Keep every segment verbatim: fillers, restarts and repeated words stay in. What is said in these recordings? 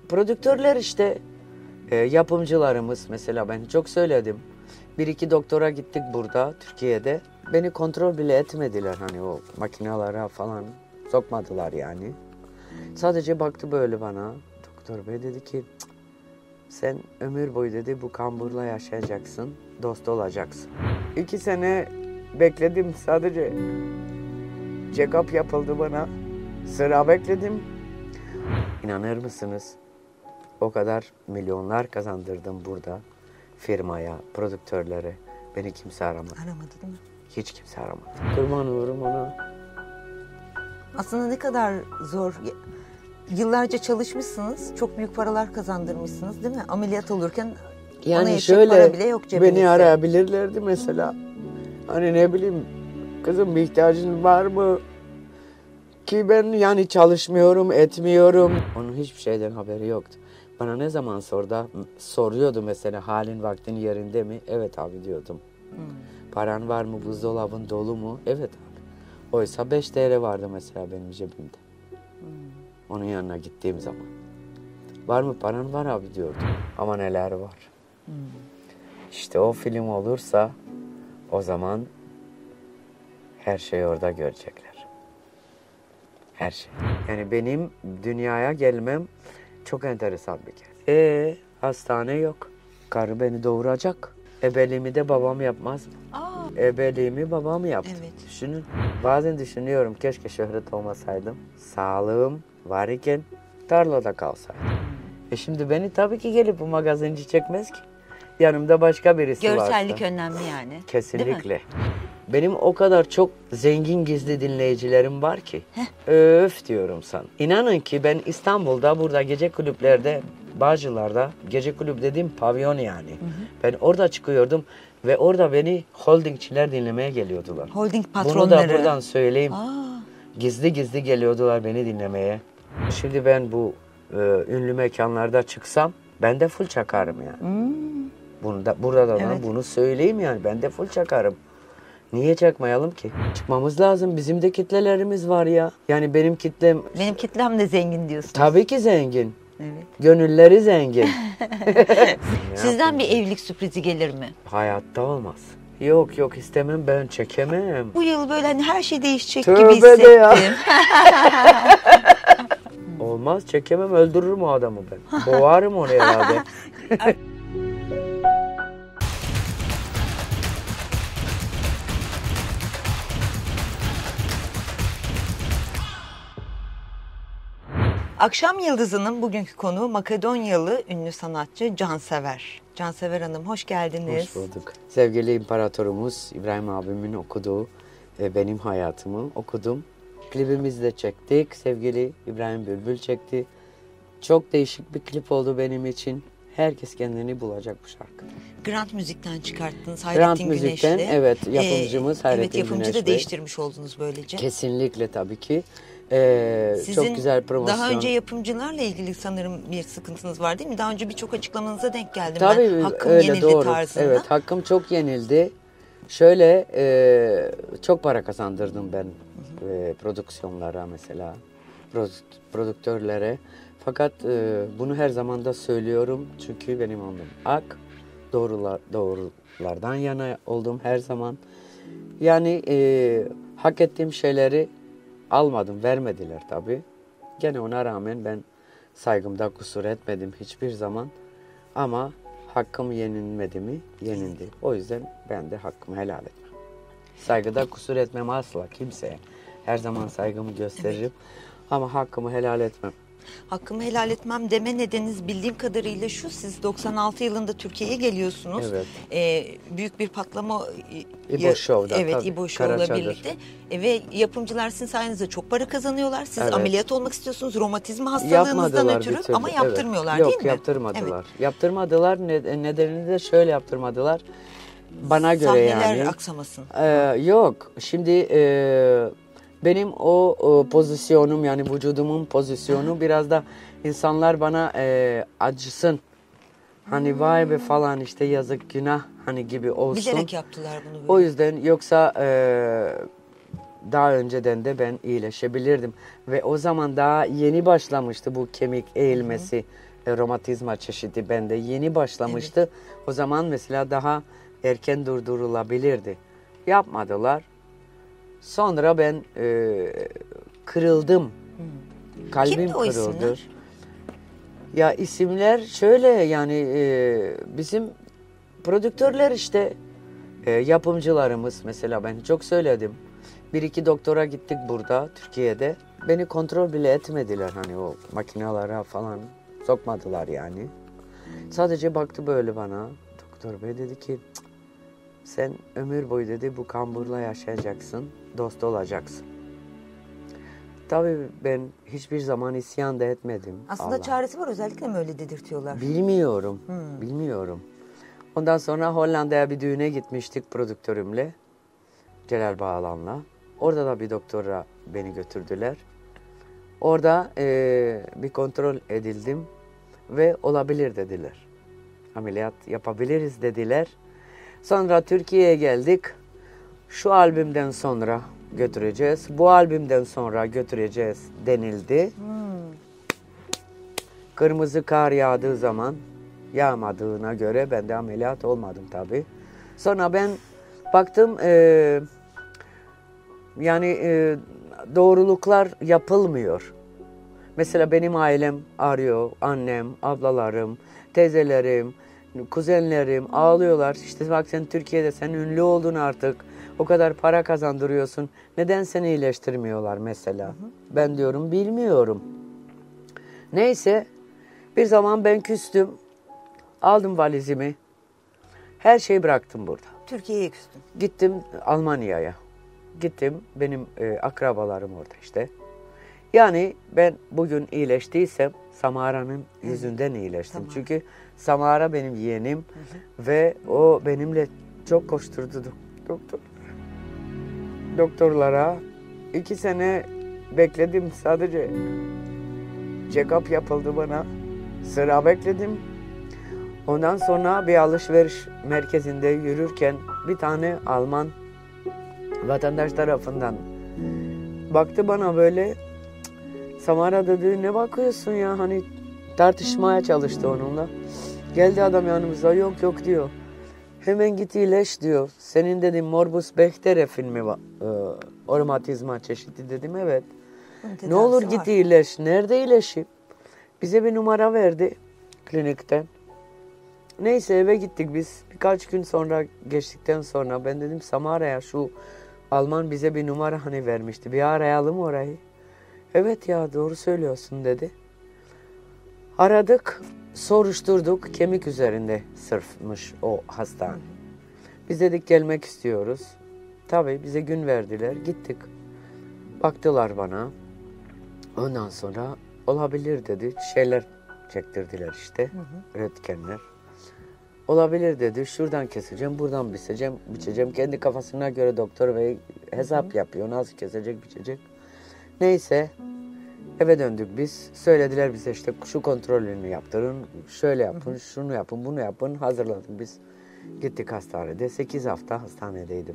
Prodüktörler işte e, yapımcılarımız mesela ben çok söyledim. Bir iki doktora gittik burada Türkiye'de. Beni kontrol bile etmediler hani o makinalara falan sokmadılar yani. Sadece baktı böyle bana. Doktor bey dedi ki sen ömür boyu dedi bu kamburla yaşayacaksın, dost olacaksın. İki sene bekledim sadece check-up yapıldı bana. Sıra bekledim. İnanır mısınız? O kadar milyonlar kazandırdım burada firmaya, prodüktörlere. Beni kimse aramadı. Aramadı değil mi? Hiç kimse aramadı. Kurban olurum ona. Aslında ne kadar zor. Yıllarca çalışmışsınız, çok büyük paralar kazandırmışsınız değil mi? Ameliyat olurken ona Yani yetecek şöyle para bile yok cebinizde. beni arayabilirlerdi mesela. Hani ne bileyim kızım bir ihtiyacın var mı? Ki ben yani çalışmıyorum, etmiyorum. Onun hiçbir şeyden haberi yoktu. Bana ne zaman sordu, soruyordu mesela halin vaktin yerinde mi? Evet abi diyordum. Hmm. Paran var mı, buzdolabın dolu mu? Evet abi. Oysa beş T L vardı mesela benim cebimde. Hmm. Onun yanına gittiğim zaman. Var mı paran var abi diyordum. Ama neler var. Hmm. İşte o film olursa o zaman her şeyi orada görecekler. Her şey. Yani benim dünyaya gelmem çok enteresan bir kez. Ee, hastane yok. Karı beni doğuracak. Ebeliğimi de babam yapmaz mı? Aa. Ebeliğimi babam yaptı. Evet. Düşünün. Bazen düşünüyorum keşke şöhret olmasaydım. Sağlığım var iken tarlada kalsaydım. E şimdi beni tabii ki gelip bu magazinci çekmez ki. Yanımda başka birisi varsa. Görsellik önemli yani. Kesinlikle. Benim o kadar çok zengin gizli dinleyicilerim var ki. Heh. Öf diyorum sana. İnanın ki ben İstanbul'da burada gece kulüplerde, Bağcılar'da gece kulüp dediğim pavyon yani. Hı hı. Ben orada çıkıyordum ve orada beni holdingçiler dinlemeye geliyordular. Holding patronları. Bunu da buradan söyleyeyim. Aa. Gizli gizli geliyordular beni dinlemeye. Şimdi ben bu e, ünlü mekanlarda çıksam ben de full çakarım yani. Hmm. Bunu da, burada da evet. Bunu söyleyeyim yani ben de full çakarım. Niye çakmayalım ki? Çıkmamız lazım. Bizim de kitlelerimiz var ya. Yani benim kitlem... Benim kitlem de zengin diyorsunuz. Tabii ki zengin. Evet. Gönülleri zengin. Sizden bir evlilik sürprizi gelir mi? Hayatta olmaz. Yok yok istemem ben çekemem. Bu yıl böyle hani her şey değişecek Tövbe gibi hissettim. De ya. Olmaz çekemem öldürürüm o adamı ben. Boğarım onu herhalde. Akşam Yıldızı'nın bugünkü konuğu Makedonyalı ünlü sanatçı Cansever. Cansever Hanım hoş geldiniz. Hoş bulduk. Sevgili imparatorumuz İbrahim abimin okuduğu e, benim hayatımı okudum. Klibimizi de çektik. Sevgili İbrahim Bülbül çekti. Çok değişik bir klip oldu benim için. Herkes kendini bulacak bu şarkı. Grand Müzik'ten çıkarttınız Hayrettin Güneş'le. Grand Müzik'ten evet yapımcımız ee, Hayrettin Evet yapımcı Güneş da değiştirmiş oldunuz böylece. Kesinlikle tabii ki. Ee, Sizin çok güzel promosyon. daha önce yapımcılarla ilgili sanırım bir sıkıntınız var değil mi? Daha önce birçok açıklamanıza denk geldim tabii, ben. Hakkım öyle, yenildi doğru. tarzında. Evet hakkım çok yenildi. Şöyle e, çok para kazandırdım ben e, prodüksiyonlara mesela, prodüktörlere. Fakat e, bunu her zaman da söylüyorum çünkü benim ondan hak doğrular, doğrulardan yana oldum her zaman. Yani e, hak ettiğim şeyleri almadım, vermediler tabii. Gene ona rağmen ben saygımda kusur etmedim hiçbir zaman. Ama hakkım yenilmedi mi? Yenildi. O yüzden ben de hakkımı helal etmem. Saygıda kusur etmem asla kimseye. Her zaman saygımı gösteririm. Evet. Ama hakkımı helal etmem. Hakkımı helal etmem deme nedeniniz bildiğim kadarıyla şu: siz doksan altı yılında Türkiye'ye geliyorsunuz. Evet. Ee, büyük bir patlama İbo Show'da evet, tabii. İbo Show'la birlikte. E, ve yapımcılar sizin sayenizde çok para kazanıyorlar. Siz evet. ameliyat olmak istiyorsunuz romatizma hastalığınızdan ötürü ama yaptırmıyorlar evet. değil Yok, mi? Yok yaptırmadılar. Evet. Yaptırmadılar. Nedenini de şöyle yaptırmadılar. Bana göre Sahneler yani. Sahneler aksamasın. E, yok. Şimdi e, benim o, o pozisyonum yani vücudumun pozisyonu biraz da insanlar bana e, acısın. Hani vay be falan işte yazık günah hani gibi olsun. Bilerek yaptılar bunu böyle. O yüzden yoksa e, daha önceden de ben iyileşebilirdim. Ve o zaman daha yeni başlamıştı bu kemik eğilmesi, hı hı. romatizma çeşidi bende yeni başlamıştı. Evet. O zaman mesela daha erken durdurulabilirdi. Yapmadılar. Sonra ben e, kırıldım. Hı. Kalbim Kimdi o kırıldı. isimler? Ya isimler şöyle yani e, bizim prodüktörler işte e, yapımcılarımız mesela ben çok söyledim. Bir iki doktora gittik burada Türkiye'de. Beni kontrol bile etmediler hani o makinelara falan sokmadılar yani. Sadece baktı böyle bana. Doktor bey dedi ki sen ömür boyu dedi bu kamburla yaşayacaksın, dost olacaksın. Tabii ben hiçbir zaman isyan da etmedim. Aslında Allah. Çaresi var, özellikle mi öyle dedirtiyorlar? Bilmiyorum, hmm. bilmiyorum. Ondan sonra Hollanda'ya bir düğüne gitmiştik prodüktörümle, Celal Bağlan'la. Orada da bir doktora beni götürdüler. Orada e, bir kontrol edildim ve olabilir dediler. Ameliyat yapabiliriz dediler. Sonra Türkiye'ye geldik. Şu albümden sonra götüreceğiz. Bu albümden sonra götüreceğiz denildi. Hmm. Kırmızı kar yağdığı zaman yağmadığına göre ben de ameliyat olmadım tabii. Sonra ben baktım e, yani e, doğruluklar yapılmıyor. Mesela benim ailem arıyor, annem, ablalarım, teyzelerim, kuzenlerim ağlıyorlar. İşte bak sen Türkiye'de sen ünlü oldun artık. O kadar para kazandırıyorsun. Neden seni iyileştirmiyorlar mesela? Hı hı. Ben diyorum bilmiyorum. Neyse bir zaman ben küstüm. Aldım valizimi. Her şeyi bıraktım burada. Türkiye'ye küstüm. Gittim Almanya'ya. Gittim benim e, akrabalarım orada işte. Yani ben bugün iyileştiysem Samara'nın yüzünden iyileştim. Tamam. Çünkü Samara benim yeğenim, hı hı. ve o benimle çok koşturdu doktor. Doktorlara iki sene bekledim sadece. Check-up yapıldı bana. Sıra bekledim. Ondan sonra bir alışveriş merkezinde yürürken bir tane Alman vatandaş tarafından baktı bana böyle. Samara dedi ne bakıyorsun ya hani tartışmaya çalıştı onunla. Geldi adam yanımıza yok yok diyor. Hemen git iyileş diyor. Senin dedim Morbus Bechter'e filmi var. E, romatizma çeşidi dedim evet. Ne olur var. Git iyileş. Nerede iyileşeyim? Bize bir numara verdi klinikten. Neyse eve gittik biz. Birkaç gün sonra geçtikten sonra ben dedim Samara'ya şu Alman bize bir numara hani vermişti. Bir arayalım orayı. Evet ya doğru söylüyorsun dedi. Aradık, soruşturduk. Kemik üzerinde sırfmış o hastane. Biz dedik gelmek istiyoruz. Tabii bize gün verdiler. Gittik. Baktılar bana. Ondan sonra olabilir dedi. Şeyler çektirdiler işte. Hı hı. Röntgenler. Olabilir dedi. Şuradan keseceğim, buradan biçeceğim, biçeceğim. Kendi kafasına göre doktor bey hesap hı hı. yapıyor. Nasıl kesecek, biçecek. Neyse eve döndük biz. Söylediler bize işte şu kontrolünü yaptırın, şöyle yapın, hı hı. şunu yapın, bunu yapın. Hazırladık biz. Gittik hastanede. sekiz hafta hastanedeydim.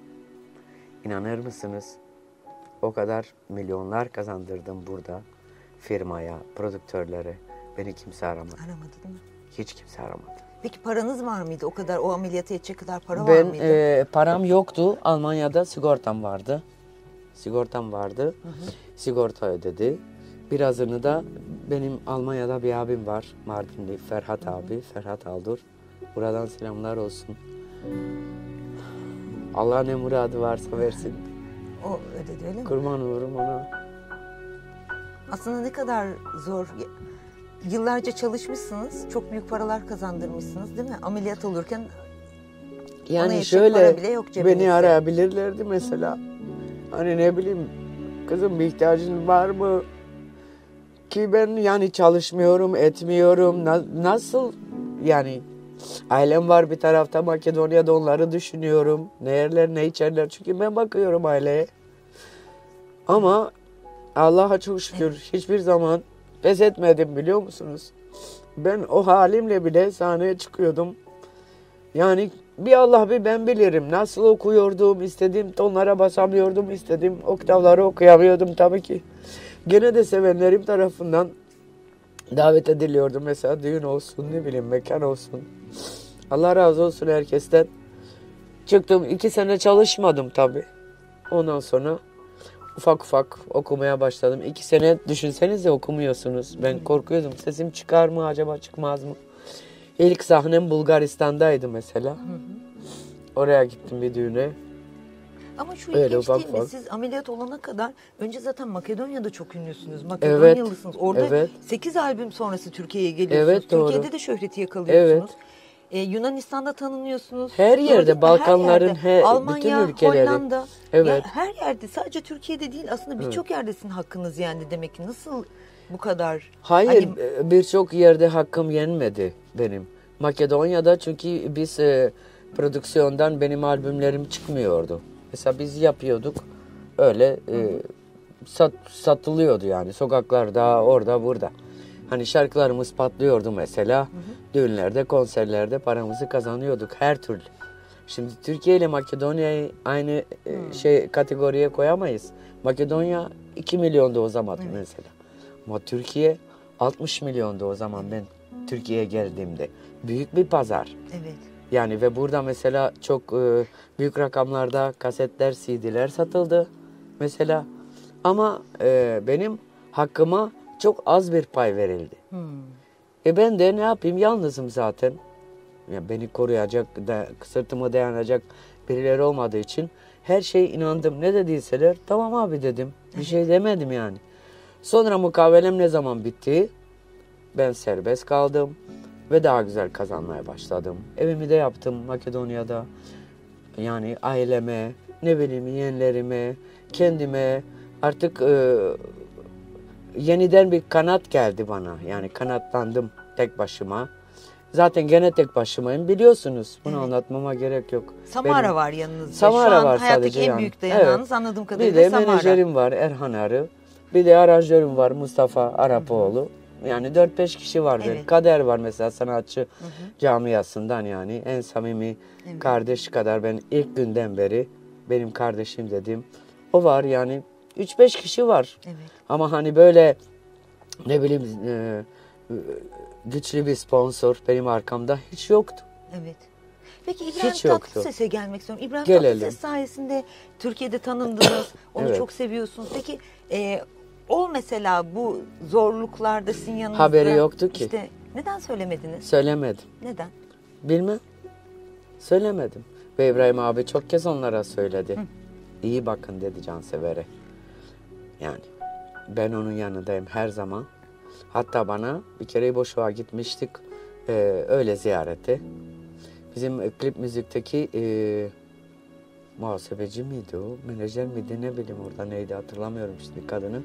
İnanır mısınız? O kadar milyonlar kazandırdım burada. Firmaya, prodüktörlere. Beni kimse aramadı. Aramadı değil mi? Hiç kimse aramadı. Peki paranız var mıydı? O kadar o ameliyata edecek kadar para ben, var mıydı? Ben param yoktu. Almanya'da sigortam vardı. Sigortam vardı. Hı hı. Sigorta ödedi. Birazını da benim Almanya'da bir abim var. Mardinli Ferhat abi. Ferhat Aldur. Buradan selamlar olsun. Allah ne muradı varsa versin. O ödedi öyle mi? Kurban olurum ona. Aslında ne kadar zor. Yıllarca çalışmışsınız. Çok büyük paralar kazandırmışsınız değil mi? Ameliyat olurken yani şöyle bile yok beni arayabilirlerdi mesela. Hani ne bileyim kızım bir ihtiyacın var mı? Ki ben yani çalışmıyorum, etmiyorum. Na- nasıl yani ailem var bir tarafta Makedonya'da onları düşünüyorum. Ne yerler ne içerler çünkü ben bakıyorum aileye. Ama Allah'a çok şükür hiçbir zaman pes etmedim biliyor musunuz? Ben o halimle bile sahneye çıkıyordum. Yani bir Allah bir ben bilirim. Nasıl okuyordum, istediğim tonlara basamıyordum, istediğim oktavları okuyamıyordum tabii ki. Gene de sevenlerim tarafından davet ediliyordum. Mesela düğün olsun, ne bileyim mekan olsun. Allah razı olsun herkesten. Çıktım, iki sene çalışmadım tabii. Ondan sonra ufak ufak okumaya başladım. İki sene düşünsenize okumuyorsunuz. Ben korkuyordum. Sesim çıkar mı acaba, çıkmaz mı? İlk sahnem Bulgaristan'daydı mesela. Hı hı. Oraya gittim bir düğüne. Ama şu Öyle ilginç ufak değil mi? ufak. Siz ameliyat olana kadar önce zaten Makedonya'da çok ünlüsünüz. Makedonyalısınız. Evet, Orada evet. sekiz albüm sonrası Türkiye'ye geliyorsunuz. Evet, doğru. Türkiye'de de şöhreti yakalıyorsunuz. Evet. Ee, Yunanistan'da tanınıyorsunuz. Her yerde, Doğru, Balkanların her yerde. he, Almanya, bütün ülkeleri. Hollanda. Evet. Ya her yerde, sadece Türkiye'de değil, aslında birçok yerde sizin hakkınız yendi demek ki. Nasıl bu kadar? Hayır, Hani... birçok yerde hakkım yenmedi benim. Makedonya'da çünkü biz e, prodüksiyondan benim albümlerim çıkmıyordu. Mesela biz yapıyorduk, öyle e, sat, satılıyordu yani sokaklarda, orada burada. Hani şarkılarımız patlıyordu mesela. Hı hı. Düğünlerde, konserlerde paramızı kazanıyorduk her türlü. Şimdi Türkiye ile Makedonya'yı aynı e, şey kategoriye koyamayız. Makedonya iki milyondu o zaman evet. mesela. Ama Türkiye altmış milyondu o zaman ben Türkiye'ye geldiğimde. Büyük bir pazar. Evet. Yani ve burada mesela çok e, büyük rakamlarda kasetler, C D'ler satıldı mesela. Ama e, benim hakkıma çok az bir pay verildi. Hmm. E ben de ne yapayım, yalnızım zaten. Yani beni koruyacak, da, sırtıma dayanacak birileri olmadığı için her şeye inandım. Ne dediyseler tamam abi dedim. Bir şey demedim yani. Sonra mukavelem ne zaman bitti? Ben serbest kaldım ve daha güzel kazanmaya başladım. Evimi de yaptım Makedonya'da. Yani aileme, ne bileyim yeğenlerime, kendime artık e, yeniden bir kanat geldi bana. Yani kanatlandım tek başıma. Zaten gene tek başımayım biliyorsunuz. Bunu evet. anlatmama gerek yok. Samara Benim, var yanınızda. Samara Şu an var hayattaki sadece en yani. büyük dayanağınız evet. anladığım kadarıyla Samara. Bir de Samara. menajerim var Erhan Arı. Bir de aranjörüm var Mustafa Arapoğlu. Yani dört beş kişi var. Evet. Kader var mesela sanatçı hı hı. camiasından yani. En samimi evet. kardeş kadar ben ilk günden beri benim kardeşim dedim. O var yani üç beş kişi var. Evet. Ama hani böyle ne bileyim e, güçlü bir sponsor benim arkamda hiç yoktu. Evet. Peki İbrahim Tatlıses'e gelmek istiyorum. İbrahim Gelelim. Tatlıses sayesinde Türkiye'de tanındınız. Onu evet. çok seviyorsunuz. Peki e, o mesela bu zorluklarda sizin yanınızda... Haberi yoktu ki. İşte neden söylemediniz? Söylemedim. Neden? Bilmem. Söylemedim. Ve İbrahim abi çok kez onlara söyledi. Hı. İyi bakın dedi Cansever'e. Yani ben onun yanındayım her zaman. Hatta bana bir kere İboşov'a gitmiştik. Ee, öyle ziyarete. Bizim e, klip müzikteki e, muhasebeci miydi o? Menajer miydi? Ne bileyim orada neydi hatırlamıyorum şimdi kadını.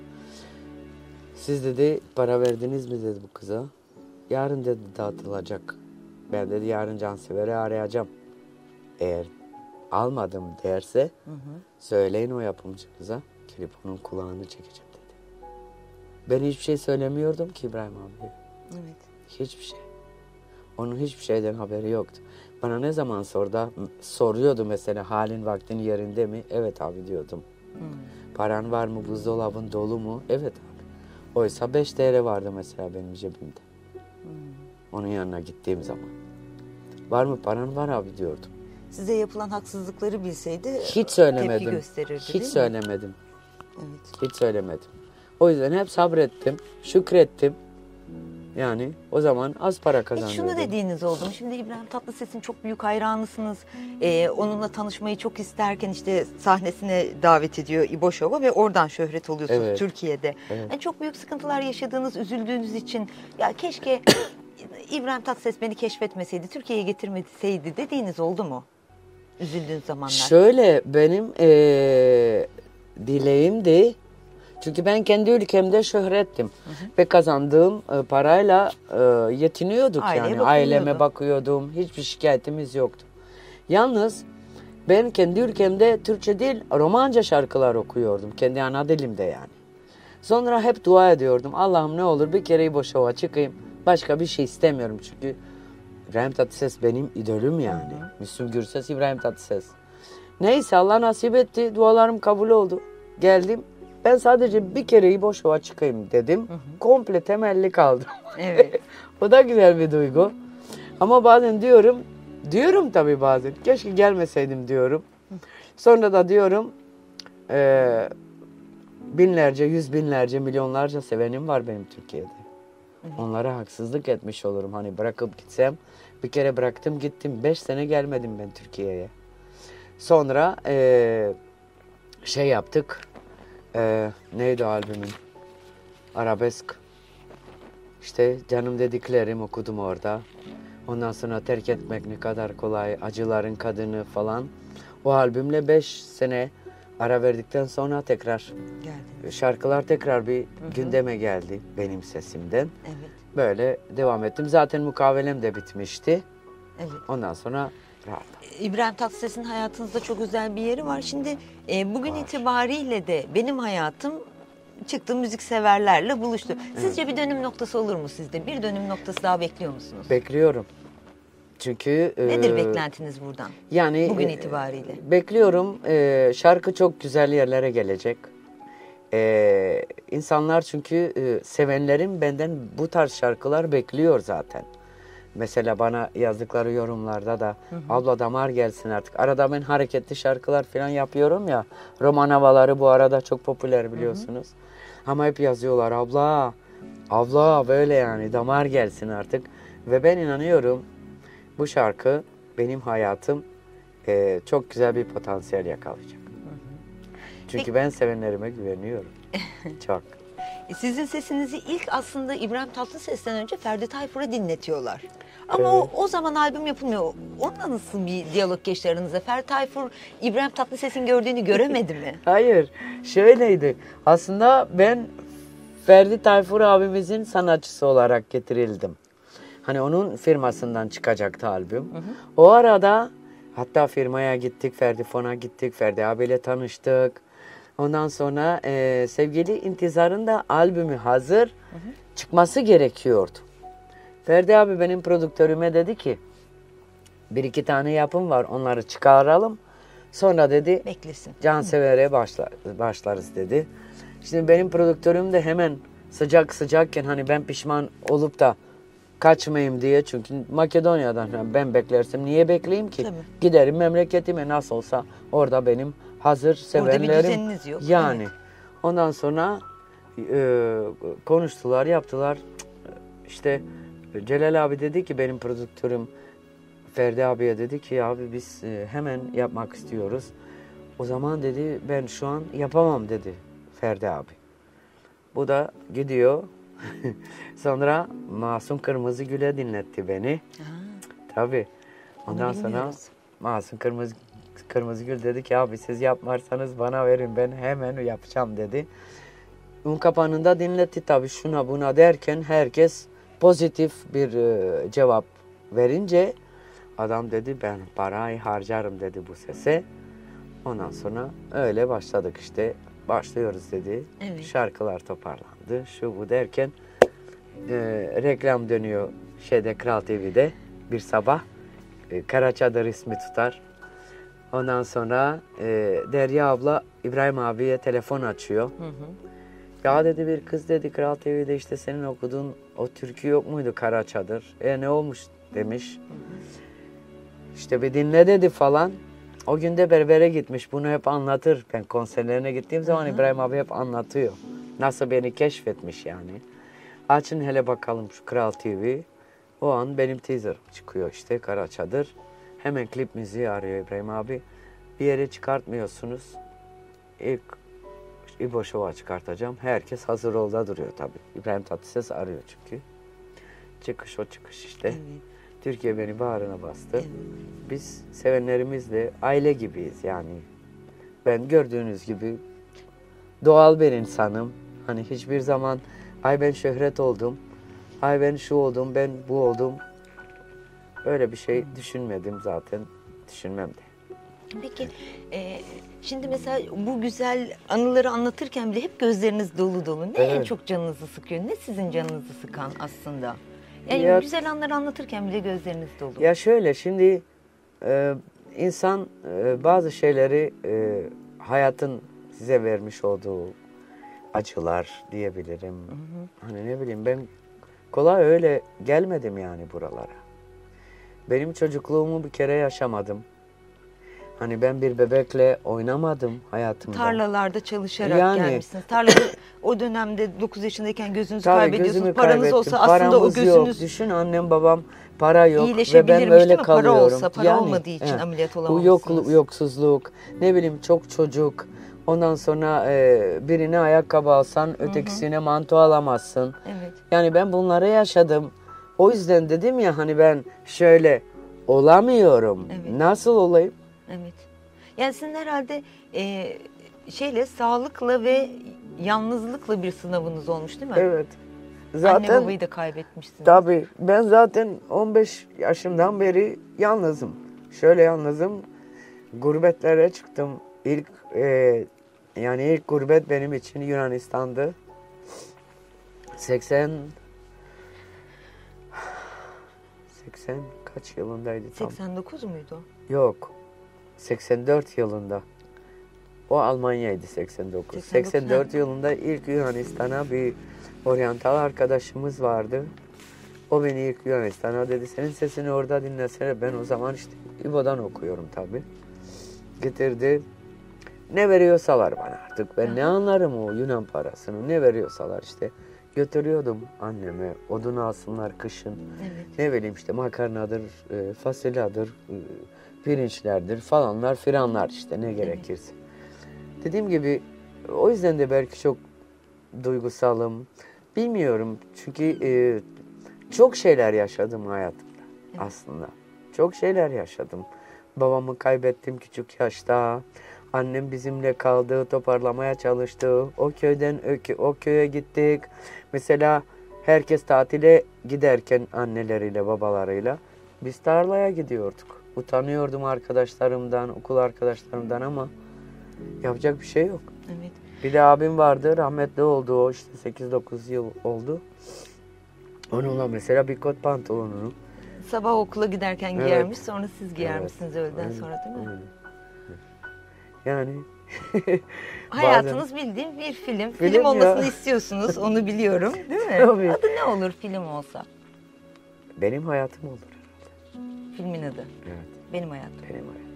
Siz dedi para verdiniz mi dedi bu kıza. Yarın dedi dağıtılacak. Ben dedi yarın Cansever'i arayacağım. Eğer almadım derse hı hı. söyleyin o yapımcı kıza. Gelip onun kulağını çekeceğim dedi. Ben hiçbir şey söylemiyordum ki İbrahim abi. Evet. Hiçbir şey. Onun hiçbir şeyden haberi yoktu. Bana ne zaman sordu, soruyordu mesela halin vaktin yerinde mi? Evet abi diyordum. Hmm. Paran var mı? Buzdolabın dolu mu? Evet abi. Oysa beş T L vardı mesela benim cebimde. Hmm. Onun yanına gittiğim zaman. Var mı paran? Var abi diyordum. Size yapılan haksızlıkları bilseydi hiç söylemedim. Tepki gösterirdi. Hiç söylemedim. Evet. Hiç söylemedim. O yüzden hep sabrettim, şükrettim. Yani o zaman az para kazanıyordum. Peki şunu dediğiniz oldu mu? Şimdi İbrahim Tatlıses'in çok büyük hayranısınız. Ee, onunla tanışmayı çok isterken işte sahnesine davet ediyor İboşova ve oradan şöhret oluyorsunuz evet. Türkiye'de. Evet. Yani çok büyük sıkıntılar yaşadığınız, üzüldüğünüz için ya keşke İbrahim Tatlıses beni keşfetmeseydi, Türkiye'ye getirmeseydi dediğiniz oldu mu? Üzüldüğünüz zamanlar. Şöyle benim ee, dileğimdi. Çünkü ben kendi ülkemde şöhrettim. Hı hı. Ve kazandığım e, parayla e, yetiniyorduk. Aileye yani. Aileme bakıyordum. Hiçbir şikayetimiz yoktu. Yalnız ben kendi ülkemde Türkçe değil Romanca şarkılar okuyordum. Kendi ana dilimde yani. Sonra hep dua ediyordum. Allah'ım ne olur bir kere İboşov'a çıkayım. Başka bir şey istemiyorum çünkü İbrahim Tatlıses benim idolüm yani. Hı hı. Müslüm Gürses, İbrahim Tatlıses. Neyse Allah nasip etti. Dualarım kabul oldu. Geldim. Ben sadece bir kere İboşov'a çıkayım dedim. Hı hı. Komple temelli kaldım. Evet. O da güzel bir duygu. Ama bazen diyorum, diyorum tabii bazen. Keşke gelmeseydim diyorum. Sonra da diyorum, e, binlerce, yüz binlerce, milyonlarca sevenim var benim Türkiye'de. Hı hı. Onlara haksızlık etmiş olurum. Hani bırakıp gitsem, bir kere bıraktım gittim. Beş sene gelmedim ben Türkiye'ye. Sonra e, şey yaptık. E, neydi o albümün? Arabesk. İşte canım dediklerim okudum orada. Ondan sonra terk etmek ne kadar kolay. Acıların kadını falan. O albümle beş sene ara verdikten sonra tekrar geldi. Şarkılar tekrar bir hı hı. gündeme geldi benim sesimden. Evet. Böyle devam ettim. Zaten mukavelem de bitmişti. Evet. Ondan sonra rahat. İbrahim Tatlıses'in hayatınızda çok özel bir yeri var. Şimdi e, bugün var. itibariyle de benim hayatım çıktığım müzikseverlerle buluştu. Sizce evet. bir dönüm noktası olur mu sizde? Bir dönüm noktası daha bekliyor musunuz? Bekliyorum. Çünkü nedir e, beklentiniz buradan? Yani bugün itibariyle. E, bekliyorum. E, şarkı çok güzel yerlere gelecek. E, insanlar çünkü e, sevenlerim benden bu tarz şarkılar bekliyor zaten. Mesela bana yazdıkları yorumlarda da hı hı. abla damar gelsin artık. Arada ben hareketli şarkılar falan yapıyorum ya. Roman havaları bu arada çok popüler biliyorsunuz. Hı hı. Ama hep yazıyorlar abla, abla böyle yani damar gelsin artık. Ve ben inanıyorum bu şarkı benim hayatım e, çok güzel bir potansiyel yakalayacak. Hı hı. Çünkü Peki. ben sevenlerime güveniyorum. Çok. Sizin sesinizi ilk aslında İbrahim Tatlıses'ten önce Ferdi Tayfur'a dinletiyorlar. Ama evet. o, o zaman albüm yapılmıyor. Onunla nasıl bir diyalog geçti aranızda? Ferdi Tayfur İbrahim Tatlıses'in gördüğünü göremedi mi? Hayır. Şöyleydi. Aslında ben Ferdi Tayfur abimizin sanatçısı olarak getirildim. Hani onun firmasından çıkacaktı albüm. Hı hı. O arada hatta firmaya gittik, Ferdi Fon'a gittik, Ferdi abiyle tanıştık. Ondan sonra e, sevgili İntizar'ın da albümü hazır hı hı. çıkması gerekiyordu. Ferdi abi benim prodüktörüme dedi ki bir iki tane yapım var onları çıkaralım. Sonra dedi beklesin. Cansever'e başlar, başlarız dedi. Şimdi benim prodüktörüm de hemen sıcak sıcakken hani ben pişman olup da kaçmayayım diye çünkü Makedonya'dan ben beklersem niye bekleyeyim ki? Tabii. Giderim memleketime nasıl olsa orada benim hazır sevenlerim. Burada bir düzeniniz yok. Yani evet. Ondan sonra e, konuştular yaptılar işte Celal abi dedi ki benim prodüktörüm Ferdi abiye dedi ki abi biz e, hemen yapmak istiyoruz. O zaman dedi ben şu an yapamam dedi Ferdi abi. Bu da gidiyor. Sonra Masum Kırmızıgül'e dinletti beni. Aha. Tabii. Ondan sonra Masum Kırmızı Kırmızıgül dedi ki abi siz yapmazsanız bana verin ben hemen yapacağım dedi. Un kapanında dinletti tabii şuna buna derken herkes pozitif bir e, cevap verince adam dedi ben parayı harcarım dedi bu sese. Ondan sonra öyle başladık işte. Başlıyoruz dedi. Evet. Şarkılar toparlandı. Şu bu derken e, reklam dönüyor şeyde Kral T V'de bir sabah. E, Karaçadır ismi tutar. Ondan sonra e, Derya abla İbrahim abiye telefon açıyor. Hı hı. Ya dedi bir kız dedi Kral T V'de işte senin okuduğun o türkü yok muydu Karaçadır? E ne olmuş demiş. Hı hı. İşte bir dinle dedi falan. O gün de berbere gitmiş. Bunu hep anlatır. Ben konserlerine gittiğim zaman hı hı. İbrahim abi hep anlatıyor. Nasıl beni keşfetmiş yani. Açın hele bakalım şu Kral T V. O an benim teaser çıkıyor işte Karaçadır. Hemen klip müziği arıyor İbrahim abi. Bir yere çıkartmıyorsunuz. İlk İbo Show'a çıkartacağım. Herkes hazır olda duruyor tabii. İbrahim Tatlıses arıyor çünkü. Çıkış o çıkış işte. Evet. Türkiye beni bağrına bastı. Evet. Biz sevenlerimizle aile gibiyiz yani. Ben gördüğünüz gibi doğal bir insanım. Hani hiçbir zaman ay ben şöhret oldum, ay ben şu oldum, ben bu oldum. Öyle bir şey düşünmedim zaten, düşünmem de. Peki, e, şimdi mesela bu güzel anıları anlatırken bile hep gözleriniz dolu dolu. Ne evet. en çok canınızı sıkıyor, ne sizin canınızı sıkan aslında? Yani Ya- güzel anları anlatırken bile gözleriniz dolu. Ya şöyle şimdi e, insan e, bazı şeyleri e, hayatın size vermiş olduğu acılar diyebilirim. Hani ne bileyim ben kolay öyle gelmedim yani buralara. Benim çocukluğumu bir kere yaşamadım. Hani ben bir bebekle oynamadım hayatımda. Tarlalarda çalışarak Yani- gelmişsiniz. Tarlada o dönemde dokuz yaşındayken gözünüzü Tabii kaybediyorsunuz. gözümü Paranız kaybettim. olsa aslında o Paramız gözünüz yok. Düşün annem babam para yok ve ben iyileşebilirmiş öyle değil mi? Para kalıyorum. olsa, para olmadığı için ameliyat Bu olamamışsınız. yokluk, yoksuzluk, ne bileyim çok çocuk. Ondan sonra e, birine ayakkabı alsan ötekisine manto alamazsın. Evet. Yani ben bunları yaşadım. O yüzden dedim ya hani ben şöyle olamıyorum. Evet. Nasıl olayım? Evet. Yani sizin herhalde e, şeyle sağlıkla ve yalnızlıkla bir sınavınız olmuş değil mi? Evet. Anne Zaten babayı da kaybetmişsiniz. tabii ben zaten on beş yaşımdan beri yalnızım. Şöyle yalnızım. Gurbetlere çıktım. İlk e, yani ilk gurbet benim için Yunanistan'dı. seksen seksen kaç yılındaydı tam? seksen dokuz muydu? Yok. seksen dört yılında. O Almanya'ydı seksen dokuz. seksen dokuz, seksen dört ha. yılında ilk Yunanistan'a bir oryantal arkadaşımız vardı. O beni ilk Yunanistan'a dedi senin sesini orada dinlesene. Ben o zaman işte İbo'dan okuyorum tabii. Getirdi. Ne veriyorsalar bana artık. Ben ne anlarım o Yunan parasını. Ne veriyorsalar işte. Götürüyordum anneme. Odun alsınlar kışın. Evet. Ne bileyim işte makarnadır, e, fasulyedir, e, pirinçlerdir falanlar filanlar işte ne gerekirse. Dediğim gibi o yüzden de belki çok duygusalım. Bilmiyorum çünkü e, çok şeyler yaşadım hayatımda aslında. Çok şeyler yaşadım. Babamı kaybettim küçük yaşta. Annem bizimle kaldı, toparlamaya çalıştı. O köyden o, kö- o köye gittik. Mesela herkes tatile giderken anneleriyle, babalarıyla biz tarlaya gidiyorduk. Utanıyordum arkadaşlarımdan, okul arkadaşlarımdan ama yapacak bir şey yok. Evet. Bir de abim vardı, rahmetli oldu o işte sekiz dokuz yıl oldu. Onunla mesela bir kot pantolonunu. Sabah okula giderken Evet. giyermiş, sonra siz giyermişsiniz Evet, öğleden aynen, sonra değil mi? aynen. Yani Hayatınız bildiğim bir film. Film, Film ya. olmasını istiyorsunuz, onu biliyorum değil mi? Tabii. Adı ne olur film olsa? benim hayatım olur. Filmin adı. Evet, Benim hayatım. benim hayatım.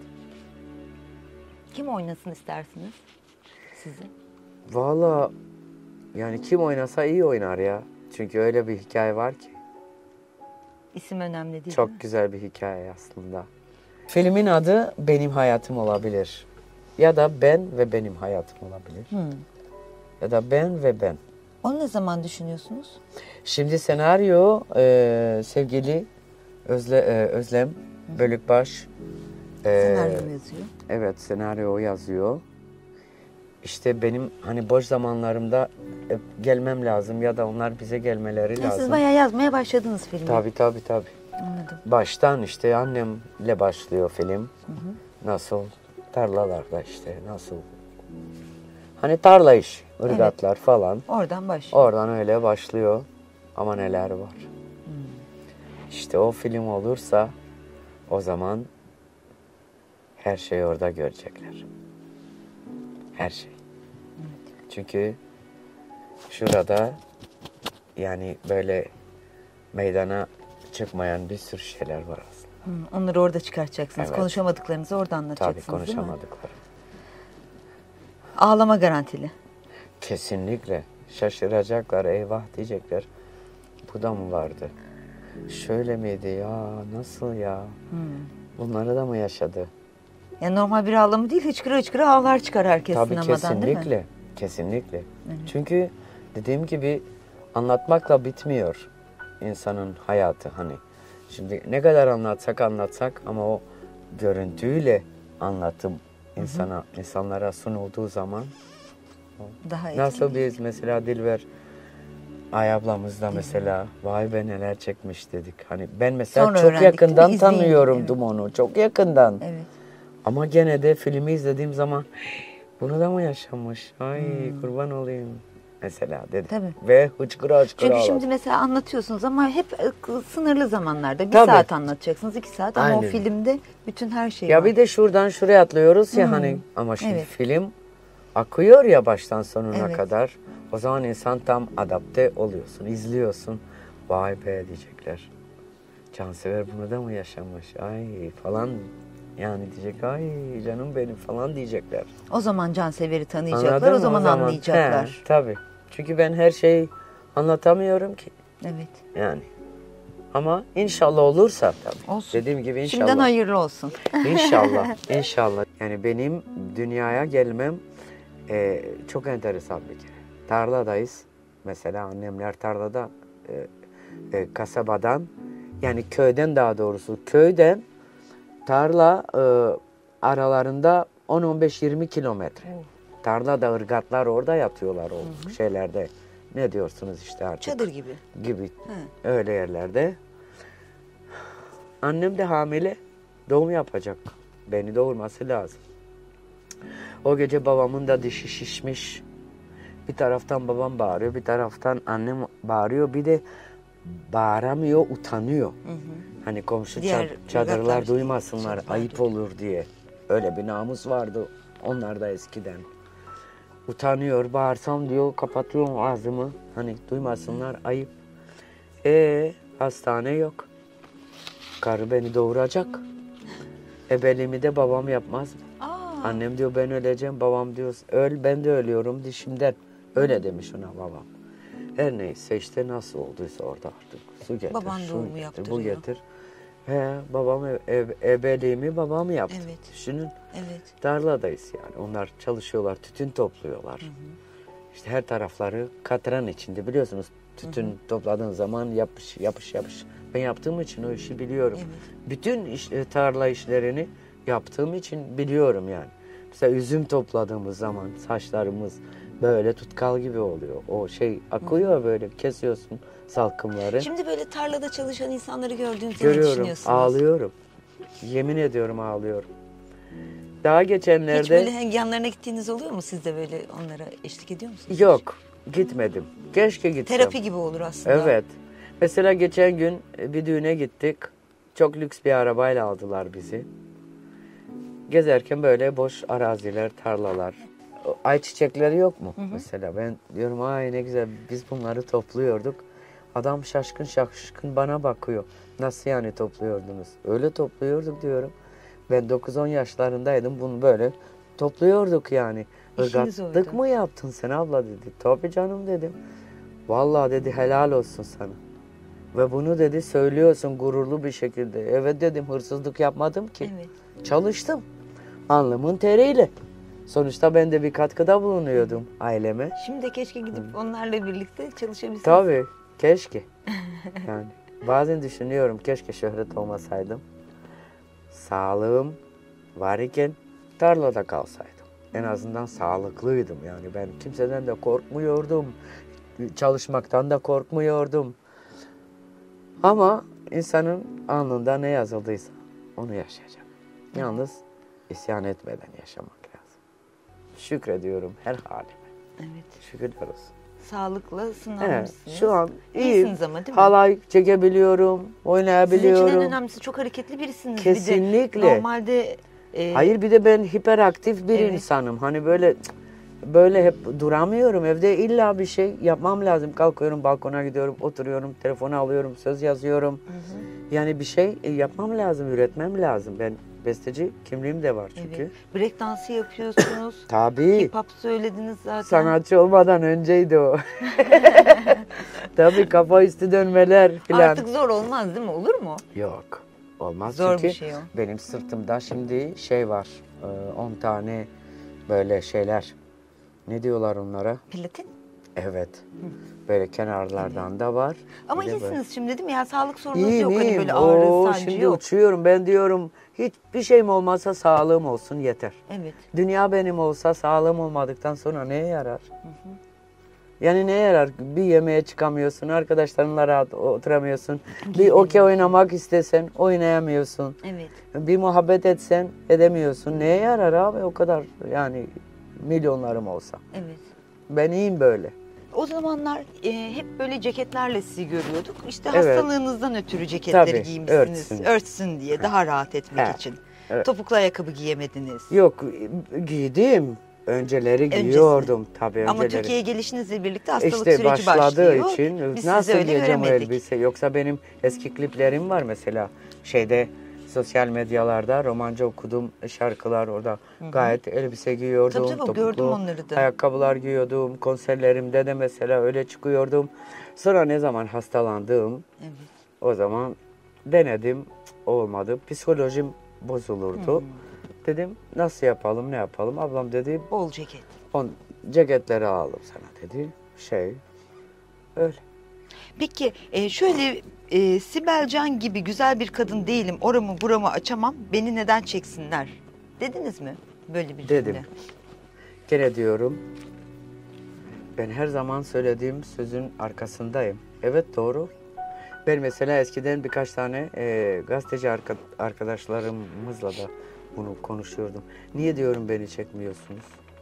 Kim oynasın istersiniz sizi? Valla yani kim oynasa iyi oynar ya. Çünkü öyle bir hikaye var ki. İsim önemli değil mi? Çok güzel bir hikaye aslında. Filmin adı Benim Hayatım olabilir. Ya da Ben ve Benim Hayatım olabilir. Hmm. Ya da Ben ve Ben. Onu ne zaman düşünüyorsunuz? Şimdi senaryo e, sevgili Özle, e, Özlem Bölükbaş. e, Senaryo yazıyor. Evet senaryo yazıyor. İşte benim hani boş zamanlarımda hep gelmem lazım ya da onlar bize gelmeleri Yani lazım. siz bayağı yazmaya başladınız filmi. Tabii tabii tabii. Anladım. Baştan işte annemle başlıyor film. Nasıl tarlalarda işte nasıl. Hani tarla iş, ırgatlar falan. Oradan başlıyor. Oradan öyle başlıyor. Ama neler var. İşte o film olursa o zaman her şeyi orada görecekler. Her şey. Çünkü şurada yani böyle meydana çıkmayan bir sürü şeyler var aslında. Hı, onları orada çıkartacaksınız. Evet. Konuşamadıklarınızı orada Tabii anlatacaksınız değil mi? konuşamadıkları. Ağlama garantili. Kesinlikle. Şaşıracaklar, eyvah diyecekler. Bu da mı vardı? Şöyle miydi ya, nasıl ya? Bunları da mı yaşadı? Yani normal bir ağlama değil, hıçkıra hıçkıra ağlar çıkar herkes Tabii sinemadan değil mi? kesinlikle. Kesinlikle. Çünkü dediğim gibi anlatmakla bitmiyor insanın hayatı hani. Şimdi ne kadar anlatsak anlatsak ama o görüntüyle anlatım insana insanlara sunulduğu zaman Daha nasıl etkili. biz mesela Dilber Ay ablamızla mesela vay be neler çekmiş dedik. Hani ben mesela Sonra çok öğrendik, değil mi? yakından İzleyince, tanıyorumdum onu. Çok yakından. Evet. Ama gene de filmi izlediğim zaman bunu da mı yaşamış? Ay kurban olayım. mesela dedi. Tabii. Ve hıçkıra hıçkıra Çünkü ağladı. şimdi mesela anlatıyorsunuz ama hep sınırlı zamanlarda. Bir Tabii. saat anlatacaksınız, iki saat ama Aynen. o filmde bütün her şey Ya var. bir de şuradan şuraya atlıyoruz ya Hmm. hani ama şimdi Evet. film akıyor ya baştan sonuna Evet. kadar. O zaman insan tam adapte oluyorsun, izliyorsun. Vay be diyecekler. Cansever bunu da mı yaşamış? Ay falan yani diyecek. Ay canım benim falan diyecekler. O zaman Cansever'i tanıyacaklar, Anladın o mı? zaman, anlayacaklar. He, tabii. Çünkü ben her şeyi anlatamıyorum ki. Evet. Yani. Ama inşallah olursa tabii. Olsun. Dediğim gibi inşallah. Şimdiden hayırlı olsun. İnşallah, inşallah. Yani benim dünyaya gelmem e, çok enteresan bir kere. Tarladayız. Mesela annemler tarlada e, e, kasabadan yani köyden daha doğrusu köyden tarla e, aralarında on on beş yirmi kilometre. Tarlada ırgatlar orada yatıyorlar o hı hı. şeylerde. Ne diyorsunuz işte artık. Çadır gibi. Gibi. Hı. Öyle yerlerde. Annem de hamile. Doğum yapacak. Beni doğurması lazım. O gece babamın da dişi şişmiş. Bir taraftan babam bağırıyor, bir taraftan annem bağırıyor. Bir de bağıramıyor, utanıyor. Hı hı. Hani komşu Diğer çadırlar duymasınlar, ayıp olur diye. Öyle bir namus vardı onlarda eskiden. Utanıyor, bağırsam diyor, kapatıyorum ağzımı. Hani duymasınlar, ayıp. Ee, hastane yok. Karı beni doğuracak. Ebeliğimi de babam yapmaz mı? Aa. Annem diyor ben öleceğim, babam diyor öl, ben de ölüyorum dişimden. Öyle demiş ona babam. Her neyse işte nasıl olduysa orada artık. Su getir, Baban şunu getir, yaptırıyor. bu getir. He, babam e, e, ebeliğimi babam yaptı. Evet. Düşünün. Evet. Tarladayız yani. Onlar çalışıyorlar, tütün topluyorlar. Hı hı. İşte her tarafları katran içinde biliyorsunuz. Tütün hı hı. topladığın zaman yapış yapış yapış. Ben yaptığım için o işi biliyorum. Evet. Bütün iş, tarla işlerini yaptığım için biliyorum yani. Mesela üzüm topladığımız zaman saçlarımız böyle tutkal gibi oluyor. O şey akıyor hı hı. böyle kesiyorsun salkımları. Şimdi böyle tarlada çalışan insanları gördüğünüzde ne düşünüyorsunuz? Ağlıyorum. Yemin ediyorum ağlıyorum. Daha geçenlerde... Hiç böyle yanlarına gittiğiniz oluyor mu? Siz de böyle onlara eşlik ediyor musunuz? Yok, gitmedim. Keşke gitsem. Terapi gibi olur aslında. Evet. Mesela geçen gün bir düğüne gittik. Çok lüks bir arabayla aldılar bizi. Gezerken böyle boş araziler, tarlalar. Ayçiçekleri yok mu? Hı hı. Mesela ben diyorum ay ne güzel biz bunları topluyorduk. Adam şaşkın şaşkın bana bakıyor. Nasıl yani topluyordunuz? Öyle topluyorduk diyorum. Ben dokuz on yaşlarındaydım bunu böyle topluyorduk yani. Irgatlık mı yaptın sen abla dedi. Tabii canım dedim. Vallahi dedi helal olsun sana. Ve bunu dedi söylüyorsun gururlu bir şekilde. Evet dedim hırsızlık yapmadım ki. Evet. Çalıştım. Alnımın teriyle. Sonuçta ben de bir katkıda bulunuyordum aileme. Şimdi de keşke gidip hmm. onlarla birlikte çalışabilseniz. Tabii keşke. Yani bazen düşünüyorum keşke şöhret olmasaydım. Sağlığım var iken tarlada kalsaydım. En azından sağlıklıydım yani ben kimseden de korkmuyordum. Çalışmaktan da korkmuyordum. Ama insanın alnında ne yazıldıysa onu yaşayacak. Yalnız isyan etmeden yaşamak lazım. Şükrediyorum her halime. Evet. Şükürler olsun. Sağlıkla sınanmışsınız. Evet, şu an iyiyim. İyisiniz ama değil mi? Halay çekebiliyorum, oynayabiliyorum. Sizin için en önemlisi çok hareketli birisiniz. Kesinlikle. Bir de normalde... E... Hayır bir de ben hiperaktif bir evet. insanım. Hani böyle böyle hep duramıyorum. Evde illa bir şey yapmam lazım. Kalkıyorum, balkona gidiyorum, oturuyorum, telefonu alıyorum, söz yazıyorum. Hı hı. Yani bir şey yapmam lazım, üretmem lazım. Ben besteci kimliğim de var çünkü. Evet. Break dansı yapıyorsunuz. Tabii. Hip hop söylediniz zaten. Sanatçı olmadan önceydi o. Tabii kafa üstü dönmeler falan. Artık zor olmaz değil mi? Olur mu? Yok. Olmaz zor çünkü bir şey o. Benim sırtımda şimdi şey var. on tane böyle şeyler. Ne diyorlar onlara? Platin? Evet. Hı. Böyle kenarlardan evet. da var. Ama iyisiniz böyle. Şimdi değil mi? Yani sağlık sorununuz iyiyim, yok. Iyiyim. Hani böyle ağrı, Oo, sancı şimdi yok. uçuyorum. Ben diyorum hiçbir şeyim olmazsa sağlığım olsun yeter. Evet. Dünya benim olsa sağlığım olmadıktan sonra neye yarar? Hı hı. Yani neye yarar? Bir yemeğe çıkamıyorsun, arkadaşlarınla rahat oturamıyorsun. Bir okey oynamak istesen oynayamıyorsun. Evet. Bir muhabbet etsen edemiyorsun. Neye yarar abi o kadar yani milyonlarım olsa. Evet. Ben iyiyim böyle. o zamanlar e, hep böyle ceketlerle sizi görüyorduk. İşte Evet. hastalığınızdan ötürü ceketleri Tabii, giymişsiniz. örtsün. Örtsün diye, daha rahat etmek Evet. için. Evet. Topuklu ayakkabı giyemediniz. Yok, giydim. Önceleri giyiyordum tabii önceleri. Ama Türkiye'ye gelişinizle birlikte hastalık İşte süreci başladığı başlıyor. için Biz nasıl sizi öyle giyeceğim o göremedik. elbise? Yoksa benim eski kliplerim var mesela şeyde sosyal medyalarda romanca okudum şarkılar orada Hı hı. gayet elbise giyiyordum. Tabii tabii, gördüm onları da. Ayakkabılar giyiyordum. Konserlerimde de mesela öyle çıkıyordum. Sonra ne zaman hastalandım Evet. o zaman denedim, olmadı. Psikolojim bozulurdu. Hmm. Dedim nasıl yapalım ne yapalım? Ablam dedi Bol ceket. on ceketleri alalım sana dedi. Şey öyle. Peki e, şöyle e, Sibel Can gibi güzel bir kadın değilim, oramı buramı açamam, beni neden çeksinler dediniz mi böyle bir Dedim. cümle? Gene diyorum ben her zaman söylediğim sözün arkasındayım. Evet doğru. Ben mesela eskiden birkaç tane e, gazeteci arka, arkadaşlarımızla da bunu konuşuyordum. Niye diyorum beni çekmiyorsunuz?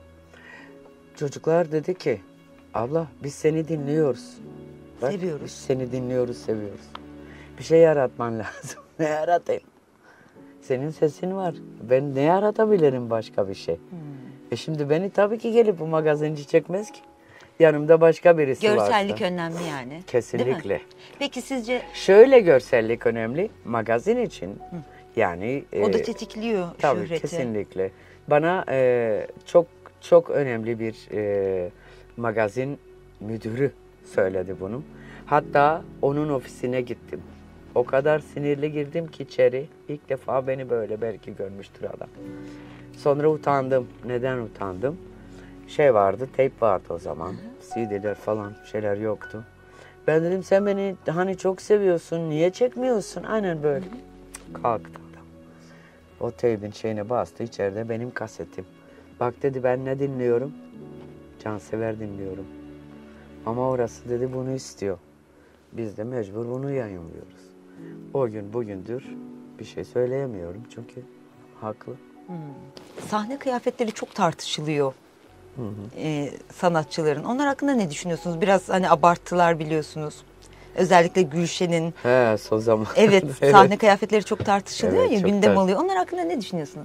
Çocuklar dedi ki abla biz seni dinliyoruz. Bak, Seviyoruz. Biz seni dinliyoruz, seviyoruz. Bir şey yaratman lazım. Ne yaratayım? Senin sesin var. Ben ne yaratabilirim başka bir şey? Hmm. E şimdi beni tabii ki gelip bu magazinci çekmez ki. Yanımda başka birisi varsa. Görsellik önemli yani. Kesinlikle. Değil mi? Peki sizce? Şöyle görsellik önemli. Magazin için. Hı. Yani. O e, da tetikliyor tabii, şöhreti. Kesinlikle. Bana e, çok çok önemli bir e, magazin müdürü söyledi bunu. Hatta onun ofisine gittim. O kadar sinirli girdim ki içeri. İlk defa beni böyle belki görmüştür adam. Sonra utandım. Neden utandım? Şey vardı, tape vardı o zaman. C D'ler falan şeyler yoktu. Ben dedim sen beni hani çok seviyorsun, niye çekmiyorsun? Aynen böyle. Kalktı adam. O tape'in şeyine bastı, içeride benim kasetim. Bak dedi ben ne dinliyorum? Cansever dinliyorum. Ama orası dedi bunu istiyor. Biz de mecbur bunu yayınlıyoruz. O gün bugündür bir şey söyleyemiyorum çünkü haklı. Hmm. Sahne kıyafetleri çok tartışılıyor. Hı hı. Ee, sanatçıların. Onlar hakkında ne düşünüyorsunuz? Biraz hani abarttılar biliyorsunuz. Özellikle Gülşen'in. He, son zaman. Evet, Evet. sahne kıyafetleri çok tartışılıyor Evet, ya, çok gündem tar- oluyor. Onlar hakkında ne düşünüyorsunuz?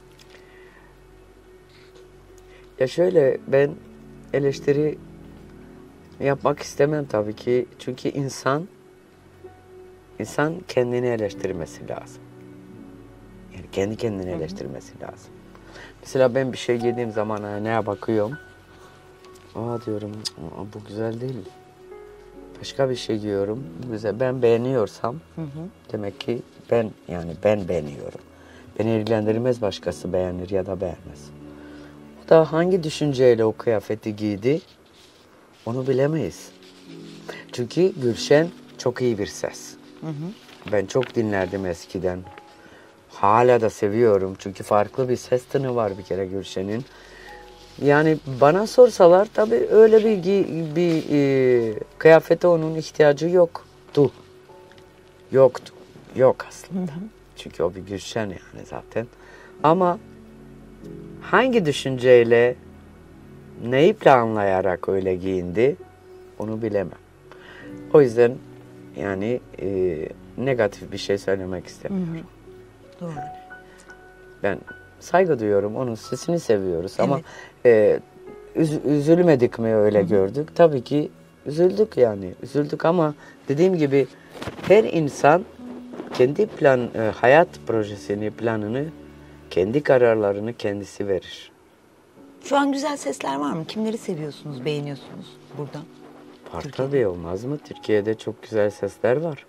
Ya şöyle ben eleştiri yapmak istemem tabii ki. Çünkü insan insan kendini eleştirmesi lazım. Yani kendi kendini eleştirmesi lazım. Mesela ben bir şey giydiğim zaman ha, neye bakıyorum? Aa diyorum bu güzel değil. Başka bir şey giyiyorum. Bu güzel. Ben beğeniyorsam hı hı. demek ki ben yani ben beğeniyorum. Beni ilgilendirmez başkası beğenir ya da beğenmez. O da hangi düşünceyle o kıyafeti giydi onu bilemeyiz. Çünkü Gülşen çok iyi bir ses. Hı hı. Ben çok dinlerdim eskiden. Hala da seviyorum çünkü farklı bir ses tını var bir kere Gülşen'in. Yani bana sorsalar tabii öyle bir bir e, kıyafete onun ihtiyacı yoktu. Yoktu. Yok aslında. Hı hı. Çünkü o bir Gülşen yani zaten. Ama hangi düşünceyle neyi planlayarak öyle giyindi onu bilemem. O yüzden yani e, negatif bir şey söylemek istemiyorum. Hı hı. Doğru. Ben saygı duyuyorum. Onun sesini seviyoruz. Evet. Ama e, üz, üzülmedik mi öyle Hı-hı. gördük? Tabii ki üzüldük yani. Üzüldük ama dediğim gibi her insan kendi plan, e, hayat projesini, planını, kendi kararlarını kendisi verir. Şu an güzel sesler var mı? Kimleri seviyorsunuz, beğeniyorsunuz burada? Var tabii, olmaz mı? Türkiye'de çok güzel sesler var.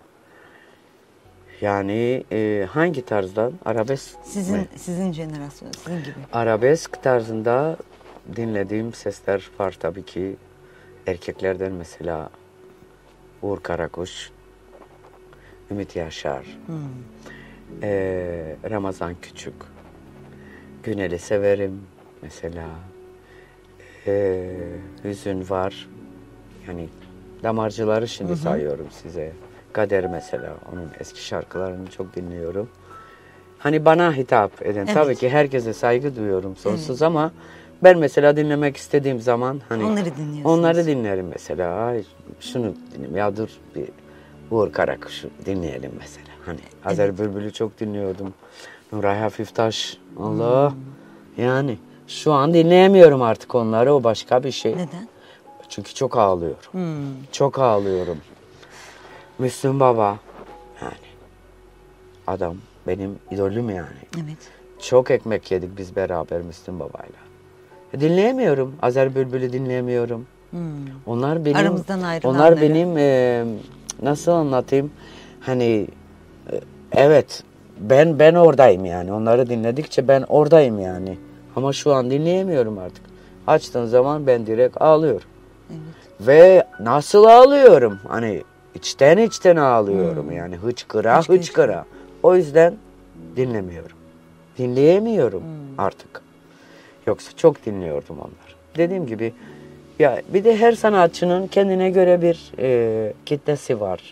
Yani e, hangi tarzdan? Arabesk Sizin mi? Sizin jenerasyon, sizin gibi. Arabesk tarzında dinlediğim sesler var tabii ki. Erkeklerden mesela Uğur Karakuş, Ümit Yaşar, hmm. e, Ramazan Küçük, Günel'i severim mesela. E, Hüzün var. Yani damarcıları şimdi hı hı. sayıyorum size. Kader mesela, onun eski şarkılarını çok dinliyorum. Hani bana hitap eden, evet. tabii ki herkese saygı duyuyorum sonsuz evet. ama Ben mesela dinlemek istediğim zaman hani onları dinliyorsunuz. Onları dinlerim mesela. Ay, şunu dinleyelim ya, dur bir Uğur Karakuş'u dinleyelim mesela. Hani evet. Azer Bülbül'ü çok dinliyordum. Nuray Hafiftaş. Allah. Hmm. Yani şu an dinleyemiyorum artık onları. O başka bir şey. Neden? Çünkü çok ağlıyorum. Hmm. Çok ağlıyorum. Müslüm Baba. Yani adam benim idolüm yani. Evet. Çok ekmek yedik biz beraber Müslüm Baba'yla. Dinleyemiyorum. Azer Bülbül'ü dinleyemiyorum. Hmm. Onlar benim aramızdan ayrılanları. Onlar benim e, nasıl anlatayım? Hani e, evet ben ben oradayım yani. Onları dinledikçe ben oradayım yani. Ama şu an dinleyemiyorum artık. Açtığın zaman ben direkt ağlıyorum. Evet. Ve nasıl ağlıyorum? Hani içten içten ağlıyorum hmm. yani hıçkıra hıçkıra. hıçkıra. O yüzden dinlemiyorum. Dinleyemiyorum hmm. artık. Yoksa çok dinliyordum onları. Dediğim gibi ya bir de her sanatçının kendine göre bir e, kitlesi var.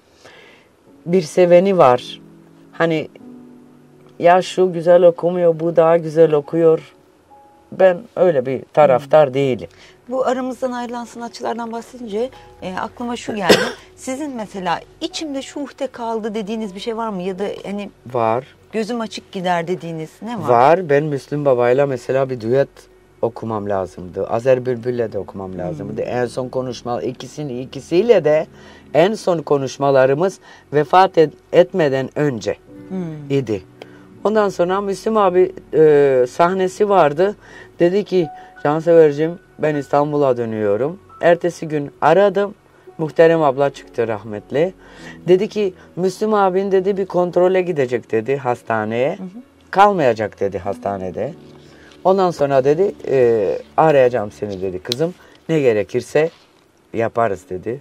Bir seveni var. Hani ya şu güzel okumuyor, bu daha güzel okuyor. Ben öyle bir taraftar hmm. değilim. Bu aramızdan ayrılan sanatçılardan bahsedince e, aklıma şu geldi. Sizin mesela içimde şu uhde kaldı dediğiniz bir şey var mı? Ya da hani var. Gözüm açık gider dediğiniz ne var? Var. Ben Müslüm Baba'yla mesela bir düet okumam lazımdı. Azer Bülbül'le de okumam lazımdı. Hmm. En son konuşma ikisini ikisiyle de en son konuşmalarımız vefat et, etmeden önce hmm. idi. Ondan sonra Müslüm abi e, sahnesi vardı. Dedi ki Cansever'cim ben İstanbul'a dönüyorum. Ertesi gün aradım. Muhterem abla çıktı rahmetli. Dedi ki Müslüm abin dedi bir kontrole gidecek dedi hastaneye. Hı hı. Kalmayacak dedi hastanede. Ondan sonra dedi e, arayacağım seni dedi kızım. Ne gerekirse yaparız dedi.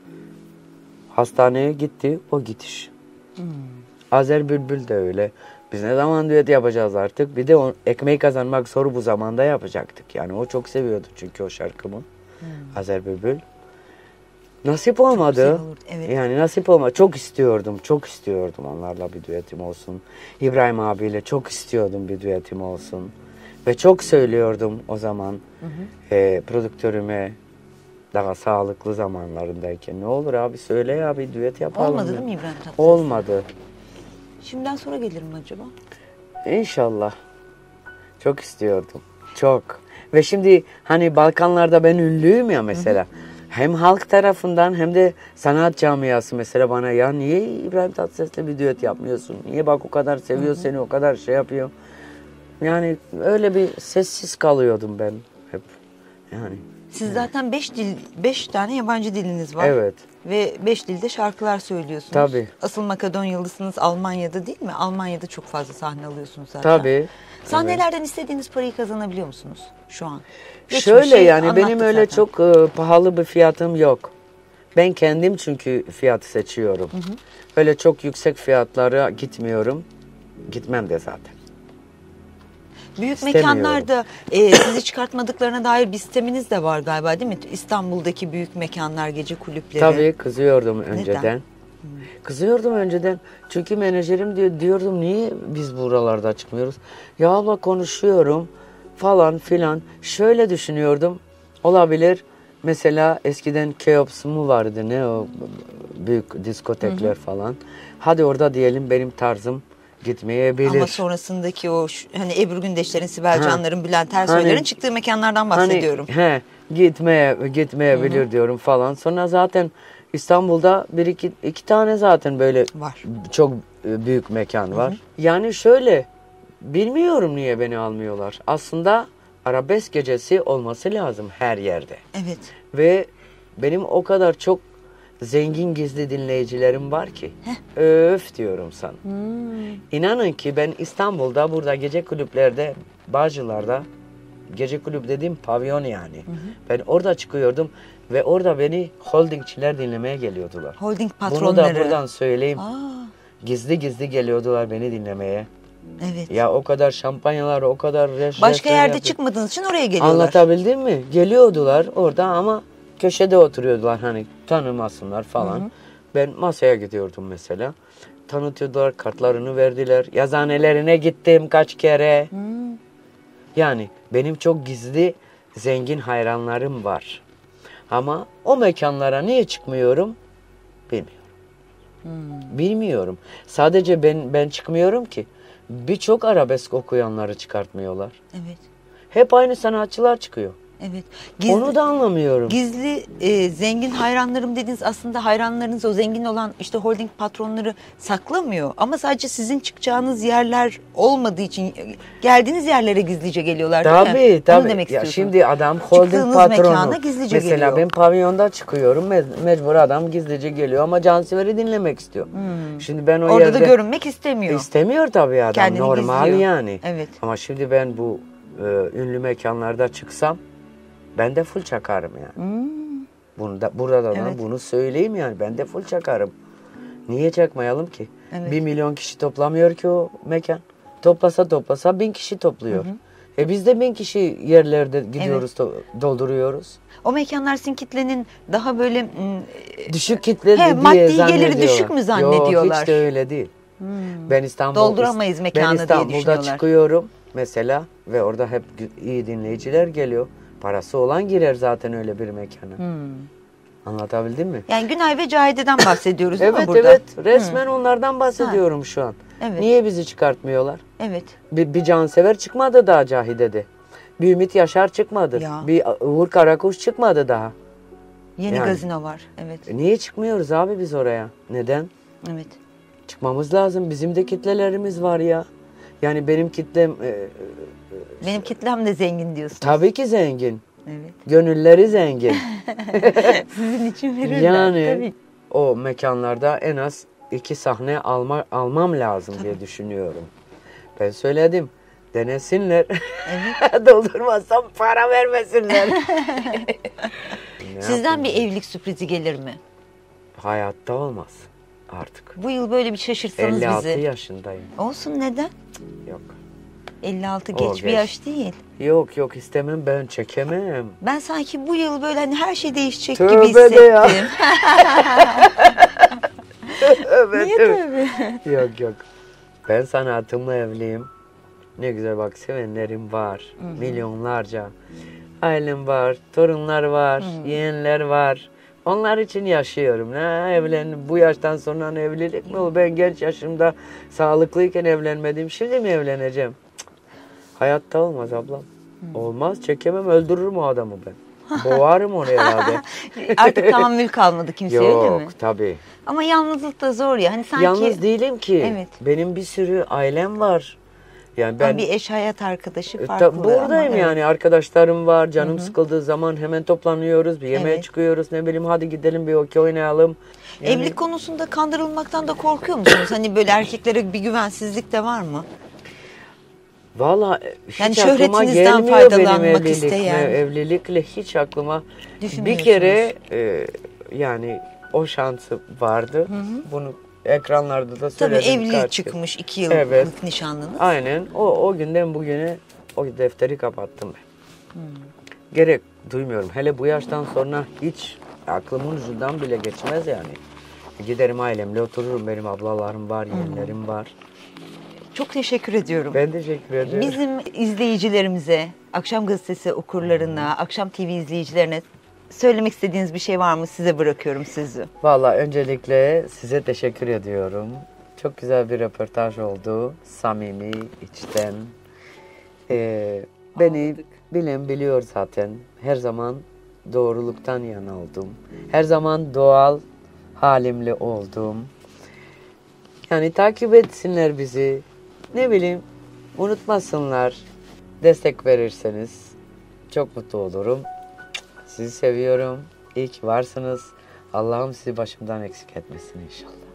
Hastaneye gitti o gidiş. Hmm. Azer Bülbül de öyle. Biz ne zaman düet yapacağız artık? Bir de o, ekmeği kazanmak zor bu zamanda yapacaktık. Yani o çok seviyordu çünkü o şarkımı. Hmm. Azer Bülbül. Nasip olmadı. Evet. Yani nasip olmadı. Çok istiyordum, çok istiyordum onlarla bir düetim olsun. İbrahim abiyle çok istiyordum bir düetim olsun. Ve çok söylüyordum o zaman hı hı. E, prodüktörüme daha sağlıklı zamanlarındayken. Ne olur abi söyle ya bir düet yapalım. Olmadı değil mi İbrahim Tatlıses? Olmadı. Şimdiden sonra gelir mi acaba? İnşallah. Çok istiyordum. Çok. Ve şimdi hani Balkanlarda ben ünlüyüm ya mesela. Hı hı. Hem halk tarafından hem de sanat camiası mesela bana ya niye İbrahim Tatlıses'le bir düet yapmıyorsun? Niye bak o kadar seviyor hı hı. seni, o kadar şey yapıyor. Yani öyle bir sessiz kalıyordum ben hep. Yani. Siz zaten beş dil, beş tane yabancı diliniz var. Evet. Ve beş dilde şarkılar söylüyorsunuz. Tabii. Asıl Makedonyalısınız Almanya'da değil mi? Almanya'da çok fazla sahne alıyorsunuz zaten. Tabii. Sahnelerden evet. istediğiniz parayı kazanabiliyor musunuz şu an? Geçmişi Şöyle yani benim öyle zaten. çok e, pahalı bir fiyatım yok. Ben kendim çünkü fiyatı seçiyorum. Hı hı. Öyle çok yüksek fiyatlara gitmiyorum. Gitmem de zaten. Büyük mekanlarda e, sizi çıkartmadıklarına dair bir sisteminiz de var galiba değil mi? İstanbul'daki büyük mekanlar, gece kulüpleri. Tabii kızıyordum önceden. Neden? Hmm. Kızıyordum önceden. Çünkü menajerim diyor, diyordum niye biz buralarda çıkmıyoruz? Ya abla konuşuyorum falan filan. Şöyle düşünüyordum. Olabilir. Mesela eskiden Keops mu vardı ne o büyük diskotekler hı hı. falan. Hadi orada diyelim benim tarzım gitmeyebilir. Ama sonrasındaki o hani Ebru Gündeşler'in, Sibel Can'ların, Bülent Ersoy'ların hani, çıktığı mekanlardan bahsediyorum. Hani, he, gitmeye gitmeyebilir Hı-hı. diyorum falan. Sonra zaten İstanbul'da bir iki, iki tane zaten böyle var. Çok büyük mekan var. Hı-hı. Yani şöyle bilmiyorum niye beni almıyorlar. Aslında arabesk gecesi olması lazım her yerde. Evet. Ve benim o kadar çok zengin gizli dinleyicilerim var ki. Heh. Öf diyorum sana. Hmm. İnanın ki ben İstanbul'da burada gece kulüplerde, Bağcılar'da gece kulüp dediğim pavyon yani. Hı hı. Ben orada çıkıyordum ve orada beni holdingçiler dinlemeye geliyordular. Holding patronları. Bunu da buradan söyleyeyim. Aa. Gizli gizli geliyordular beni dinlemeye. Evet. Ya o kadar şampanyalar, o kadar reş, başka reş, yerde reş, çıkmadığınız için oraya geliyorlar. Anlatabildim mi? Geliyordular orada ama köşede oturuyordular hani tanımasınlar falan. Hı hı. Ben masaya gidiyordum mesela. Tanıtıyordular, kartlarını verdiler. Yazıhanelerine gittim kaç kere. Hı. Yani benim çok gizli zengin hayranlarım var. Ama o mekanlara niye çıkmıyorum bilmiyorum. Hmm. Bilmiyorum. Sadece ben ben çıkmıyorum ki. Birçok arabesk okuyanları çıkartmıyorlar. Evet. Hep aynı sanatçılar çıkıyor. Evet. Gizli, Onu da anlamıyorum. Gizli e, zengin hayranlarım dediniz, aslında hayranlarınız o zengin olan işte holding patronları saklamıyor. Ama sadece sizin çıkacağınız yerler olmadığı için geldiğiniz yerlere gizlice geliyorlar. Tabii değil mi? tabii. Onu demek ya istiyorsunuz. şimdi adam holding Çıktığınız patronu. mekana gizlice Mesela geliyor. ben pavyonda çıkıyorum. Me- mecbur adam gizlice geliyor ama Cansever'i dinlemek istiyor. Hmm. Şimdi ben o Orada yerde... da görünmek istemiyor. İstemiyor tabii adam. Kendini normal gizliyor. yani. Evet. Ama şimdi ben bu e, ünlü mekanlarda çıksam ben de full çakarım yani. Hmm. Bunu da, burada da evet. bunu söyleyeyim yani. Ben de full çakarım. Niye çakmayalım ki? Evet. Bir milyon kişi toplamıyor ki o mekan. Toplasa toplasa bin kişi topluyor. Hı hı. E biz de bin kişi yerlerde gidiyoruz, evet. dolduruyoruz. O mekanlar sizin kitlenin daha böyle... Düşük kitle diye maddi geliri düşük mü zannediyorlar? Yok, hiç de öyle değil. Hmm. Ben İstanbul, Dolduramayız mekanı diye düşünüyorlar. Ben İstanbul'da çıkıyorum mesela ve orada hep iyi dinleyiciler geliyor. Parası olan girer zaten öyle bir mekana. Hmm. Anlatabildim mi? Yani Günay ve Cahide'den bahsediyoruz değil evet, mi burada? Evet evet resmen hmm. onlardan bahsediyorum ha. şu an. Evet. Niye bizi çıkartmıyorlar? Evet. Bir, bir Cansever çıkmadı daha Cahide'de. Bir Ümit Yaşar çıkmadı. Ya. Bir Uğur Karakuş çıkmadı daha. Yeni yani. Gazino var. Evet. E niye çıkmıyoruz abi biz oraya? Neden? Evet. Çıkmamız lazım. Bizim de kitlelerimiz var ya. Yani benim kitlem... E, benim kitlem de zengin diyorsunuz. Tabii ki zengin. Evet. Gönülleri zengin. Sizin için verirler. Yani tabii. O mekanlarda en az iki sahne alma, almam lazım tabii. diye düşünüyorum. Ben söyledim. Denesinler. Evet. Doldurmazsam para vermesinler. Sizden bir evlilik sürprizi gelir mi? Hayatta olmaz artık. Bu yıl böyle bir şaşırtsanız bizi. elli altı yaşındayım. Olsun, neden? Yok. elli altı geç, geç bir yaş değil. Yok yok istemem, ben çekemem. Ben sanki bu yıl böyle hani her şey değişecek tövbe gibi hissettim. De ya. evet, Niye tövbe? Yok yok. Ben sanatımla evliyim. Ne güzel bak, sevenlerim var. Hı-hı. Milyonlarca. Ailem var, torunlar var, Hı-hı. yeğenler var. Onlar için yaşıyorum. Ne evlen, bu yaştan sonra evlilik mi olur? Ben genç yaşımda sağlıklıyken evlenmedim. Şimdi mi evleneceğim? Cık. Hayatta olmaz ablam. Hı. Olmaz, çekemem, öldürürüm o adamı ben. Boğarım onu herhalde. Artık tahammül kalmadı kimseye, Yok, öyle mi? Yok tabii. Ama yalnızlık da zor ya. Hani sanki... Yalnız değilim ki. Evet. Benim bir sürü ailem var. Yani ben bir eş hayat arkadaşı farklı. Ta, buradayım ama, yani evet. arkadaşlarım var. Canım Hı-hı. sıkıldığı zaman hemen toplanıyoruz. Bir yemeğe evet. çıkıyoruz. Ne bileyim, hadi gidelim bir okey oynayalım. Yani... Evlilik konusunda kandırılmaktan da korkuyor musunuz? Hani böyle erkeklere bir güvensizlik de var mı? Valla hiç yani aklıma gelmiyor benim evlilik. Isteyen. Evlilikle hiç aklıma bir kere e, yani o şansı vardı. Hı-hı. Bunu ekranlarda da söyledim. Tabii evli karşı. Çıkmış iki yıllık evet. nişanlınız. Aynen. O, o günden bugüne o defteri kapattım ben. Hmm. Gerek duymuyorum. Hele bu yaştan sonra hiç aklımın ucundan bile geçmez yani. Giderim ailemle otururum. Benim ablalarım var, yeğenlerim hmm. var. Çok teşekkür ediyorum. Ben teşekkür ediyorum. Bizim izleyicilerimize, Akşam Gazetesi okurlarına, hmm. Akşam T V izleyicilerine söylemek istediğiniz bir şey var mı? Size bırakıyorum sözü. Vallahi öncelikle size teşekkür ediyorum. Çok güzel bir röportaj oldu. Samimi, içten. Ee, beni bilen biliyor zaten. Her zaman doğruluktan yana oldum. Her zaman doğal halimle oldum. Yani takip etsinler bizi. Ne bileyim, unutmasınlar. Destek verirseniz çok mutlu olurum. Sizi seviyorum. İyi ki varsınız. Allah'ım sizi başımdan eksik etmesin inşallah.